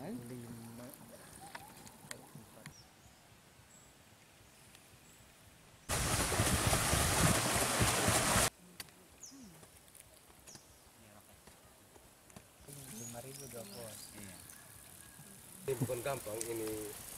lima. Rp5.000 dua pos. Ini bukan gampang ini